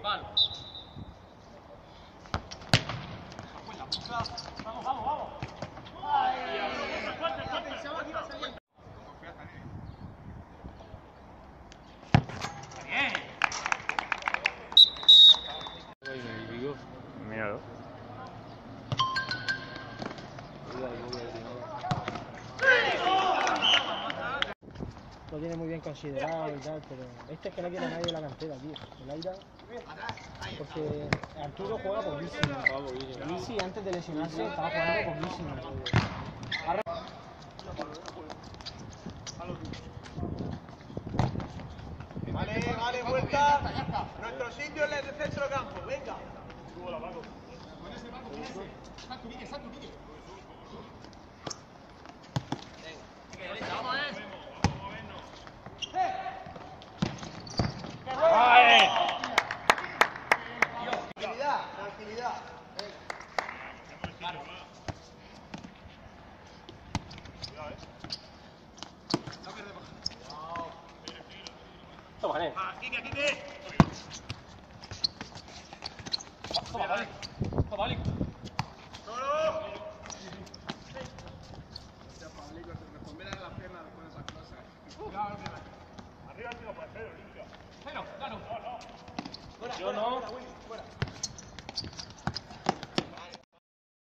palo. Vamos, vamos, vamos. Bien. Míralo. Lo tiene muy bien considerado y tal, pero este es que no quiere nadie de la cantera, tío. El Aira. Porque Arturo juega poquísimo. Lisi antes de lesionarse estaba jugando poquísimo. Vale, vale, vuelta. Nuestro sitio es el centro campo, venga. Tranquilidad, tranquilidad. Toma, Nen. Toma, vale. Toma, vale. Pero, claro. Yo no.